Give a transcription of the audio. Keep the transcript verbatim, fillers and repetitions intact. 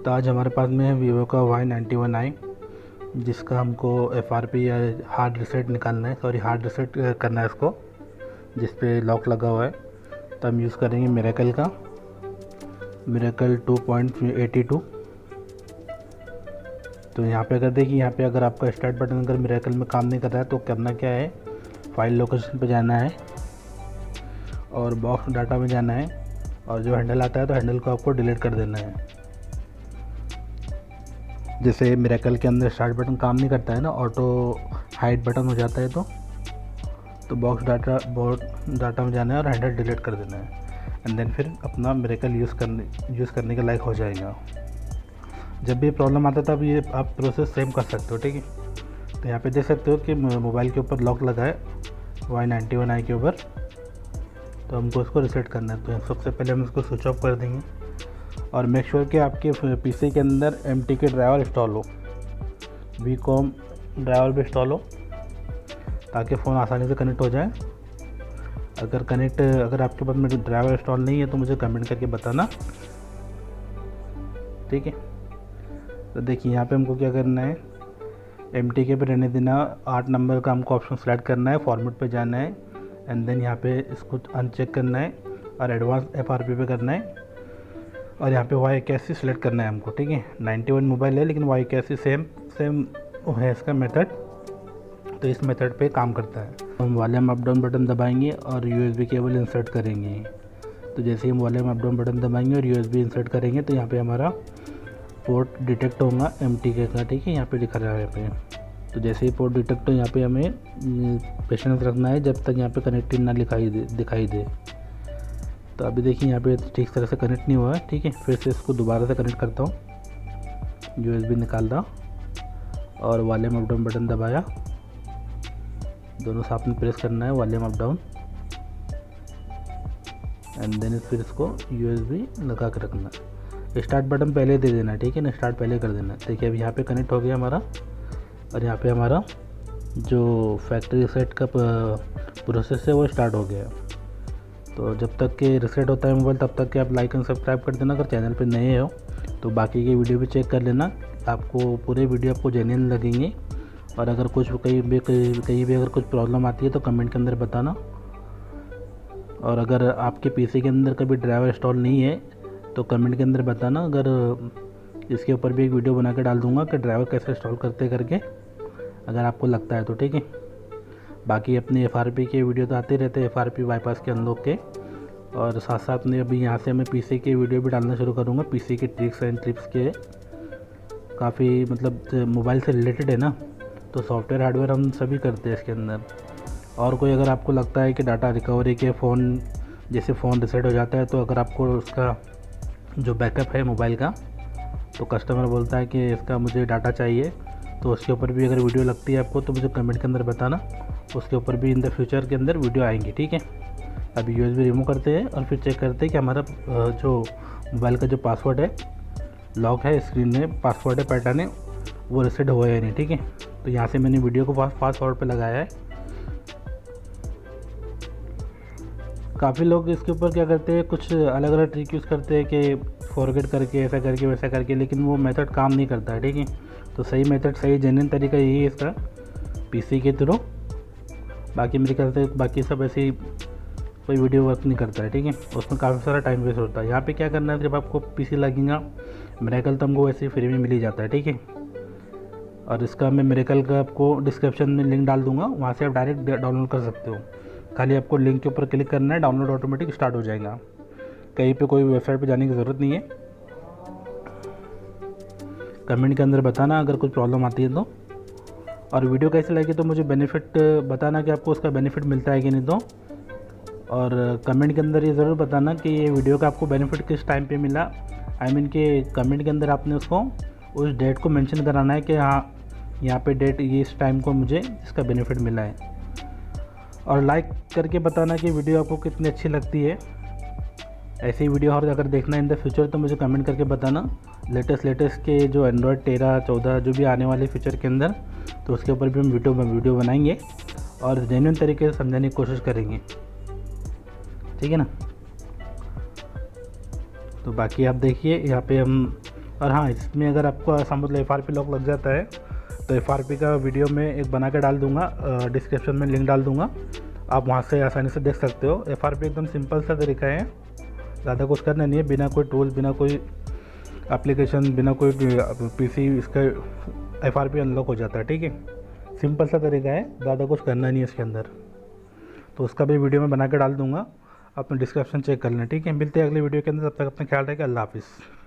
तो आज हमारे पास में है वीवो का वाई नाइन्टी वन आई, जिसका हमको एफ आर पी या हार्ड रीसेट निकालना है, सॉरी हार्ड रीसेट करना है इसको, जिस पे लॉक लगा हुआ है। तो हम यूज़ करेंगे मिरेकल का, Miracle two point eighty two. तो यहाँ पे अगर देखिए, यहाँ पे अगर आपका स्टार्ट बटन अगर मिरेकल में काम नहीं कर रहा है तो करना क्या है, फाइल लोकेशन पे जाना है और बॉक्स डाटा में जाना है, और जो हैंडल आता है तो हैंडल को आपको डिलीट कर देना है। जैसे मिरेकल के अंदर स्टार्ट बटन काम नहीं करता है ना, ऑटो हाइड बटन हो जाता है, तो तो बॉक्स डाटा बॉक्स डाटा में जाना है और हैंडल डिलीट कर देना है, एंड देन फिर अपना मिरेकल यूज़ करने यूज़ करने के लायक हो जाएगा। जब भी प्रॉब्लम आता है तब ये आप प्रोसेस सेम कर सकते हो, ठीक है। तो यहाँ पे देख सकते हो कि मोबाइल के ऊपर लॉक लगा है वाई नाइन्टी वन आई के ऊपर, तो हमको इसको रीसेट करना है। तो सबसे पहले हम इसको स्विच ऑफ कर देंगे और मेक श्योर कि आपके पीसी के अंदर M T K driver install हो, वी कॉम ड्राइवर भी इंस्टॉल हो, ताकि फ़ोन आसानी से कनेक्ट हो जाए। अगर कनेक्ट अगर आपके पास में ड्राइवर इंस्टॉल नहीं है तो मुझे कमेंट करके बताना, ठीक है। तो देखिए यहाँ पे हमको क्या करना है, एम टी के पे रहने देना, आठ नंबर का हमको ऑप्शन सेलेक्ट करना है, फॉर्मेट पे जाना है, एंड देन यहाँ पे इसको अनचेक करना है और एडवांस एफ आर पी पे करना है, और यहाँ पे वाई इक्यासी सेलेक्ट करना है हमको, ठीक है। नाइन्टी वन मोबाइल है लेकिन वाई इक्यासी सेम सेम है इसका मेथड, तो इस मेथड पे काम करता है। हम वॉल्यूम अप डाउन बटन दबाएंगे और यूएसबी केबल इंसर्ट करेंगे। तो जैसे ही हम वॉल्यूम अप डाउन बटन दबाएंगे और यूएसबी इंसर्ट करेंगे तो यहाँ पे हमारा पोर्ट डिटेक्ट होगा एम टी के का, ठीक है। यहाँ पे दिखा रहा है यहाँ पे। तो जैसे ही पोर्ट डिटेक्ट हो, यहाँ पे हमें पेशेंस रखना है जब तक यहाँ पे कनेक्टेड ना दिखाई दे दिखाई दे तो अभी देखिए यहाँ पे ठीक तरह से कनेक्ट नहीं हुआ है, ठीक है। फिर से इसको दोबारा से कनेक्ट करता हूँ, यूएसबी निकालता और वॉल्यूम अप डाउन बटन दबाया, दोनों साथ में प्रेस करना है volume up down, and then फिर इसको यूएसबी लगा के रखना है। स्टार्ट बटन पहले दे देना, ठीक है ना, स्टार्ट पहले कर देना। देखिए अब यहाँ पे कनेक्ट हो गया हमारा, और यहाँ पे हमारा जो फैक्ट्री रीसेट का प्रोसेस है वो स्टार्ट हो गया। तो जब तक के रीसेट होता है मोबाइल तब तक के आप लाइक एंड सब्सक्राइब कर देना। अगर चैनल पे नए हो तो बाकी के वीडियो भी चेक कर लेना, आपको पूरे वीडियो आपको जेन्युइन लगेंगे। और अगर कुछ कहीं भी कहीं कहीं भी अगर कुछ प्रॉब्लम आती है तो कमेंट के अंदर बताना। और अगर आपके पीसी के अंदर कभी ड्राइवर इंस्टॉल नहीं है तो कमेंट के अंदर बताना, अगर इसके ऊपर भी एक वीडियो बना के डाल दूंगा कि ड्राइवर कैसे इंस्टॉल करते करके, अगर आपको लगता है तो, ठीक है। बाकी अपने एफ आर पी के वीडियो तो आते रहते हैं, एफ आर पी बाईपास के अनलॉक के, और साथ साथ में अभी यहाँ से मैं पीसी के वीडियो भी डालना शुरू करूँगा। पीसी के ट्रिक्स एंड टिप्स के काफ़ी मतलब मोबाइल से रिलेटेड है ना, तो सॉफ्टवेयर हार्डवेयर हम सभी करते हैं इसके अंदर। और कोई अगर आपको लगता है कि डाटा रिकवरी के फ़ोन जैसे फ़ोन रीसेट हो जाता है, तो अगर आपको उसका जो बैकअप है मोबाइल का, तो कस्टमर बोलता है कि इसका मुझे डाटा चाहिए, तो उसके ऊपर भी अगर वीडियो लगती है आपको तो मुझे कमेंट के अंदर बताना, उसके ऊपर भी इन द फ्यूचर के अंदर वीडियो आएंगी, ठीक है। अभी यूएसबी रिमूव करते हैं और फिर चेक करते हैं कि हमारा जो मोबाइल का जो पासवर्ड है, लॉक है स्क्रीन में, पासवर्ड है पैटर्न है, वो रीसेट हुआ है नहीं, ठीक है। तो यहाँ से मैंने वीडियो को फास्ट फास्ट फॉरवर्ड पर लगाया है। काफ़ी लोग इसके ऊपर क्या करते हैं, कुछ अलग अलग ट्रिक यूज़ करते हैं कि फॉरगेट करके ऐसा करके वैसा करके, लेकिन वो मेथड काम नहीं करता है, ठीक है। तो सही मेथड, सही जेन्युइन तरीका यही है इसका, पीसी के थ्रू। बाकी मेरे ख्याल से बाकी सब ऐसी कोई वीडियो वर्क नहीं करता है, ठीक है। उसमें काफ़ी सारा टाइम वेस्ट होता है। यहाँ पे क्या करना है, जब आपको पीसी लगेगा, मिरेकल तो हमको वैसे ही फ्री में मिल ही जाता है, ठीक है। और इसका मैं मिरेकल का आपको डिस्क्रिप्शन में लिंक डाल दूँगा, वहाँ से आप डायरेक्ट डाउनलोड कर सकते हो। खाली आपको लिंक के ऊपर क्लिक करना है, डाउनलोड ऑटोमेटिक स्टार्ट हो जाएगा। कहीं पे कोई वेबसाइट पे जाने की ज़रूरत नहीं है। कमेंट के अंदर बताना अगर कुछ प्रॉब्लम आती है तो, और वीडियो कैसे लगी तो मुझे बेनिफिट बताना कि आपको उसका बेनिफिट मिलता है कि नहीं। तो और कमेंट के अंदर ये ज़रूर बताना कि ये वीडियो का आपको बेनिफिट किस टाइम पे मिला। आई मीन कि कमेंट के अंदर आपने उसको उस डेट को मेंशन कराना है कि हाँ यहाँ पे डेट ये इस टाइम को मुझे इसका बेनिफिट मिला है। और लाइक करके बताना कि वीडियो आपको कितनी अच्छी लगती है। ऐसी वीडियो और अगर देखना इन द फ्यूचर तो मुझे कमेंट करके बताना। लेटेस्ट लेटेस्ट के जो एंड्रॉयड तेरह चौदह जो भी आने वाले फ्यूचर के अंदर, तो उसके ऊपर भी हम वीडियो वीडियो बनाएंगे और जेन्युइन तरीके से समझाने की कोशिश करेंगे, ठीक है ना। तो बाकी आप देखिए यहाँ पे हम और हाँ, इसमें अगर आपको ऐसा मतलब एफ आर पी लॉक लग जाता है तो एफ आर पी का वीडियो में एक बना के डाल दूँगा, डिस्क्रिप्शन में लिंक डाल दूँगा, आप वहाँ से आसानी से देख सकते हो। एफ आर पी एकदम सिंपल सा तरीका है, ज़्यादा कुछ करना नहीं है, बिना कोई टूल, बिना कोई एप्लीकेशन, बिना कोई पीसी, इसका एफ आर पी अनलॉक हो जाता है। ठीक है, सिंपल सा तरीका है, ज़्यादा कुछ करना नहीं है इसके अंदर। तो उसका भी वीडियो मैं बना के डाल दूँगा, अपने डिस्क्रिप्शन चेक कर लें। ठीक है, मिलते हैं अगले वीडियो के अंदर, तब तक अपना ख्याल रखें। अल्लाह हाफिज़।